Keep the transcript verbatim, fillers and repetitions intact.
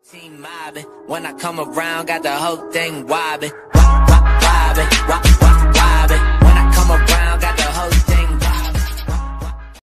Team mobbing. When I come around, got the whole thing wobbing. Wop, wop, wop.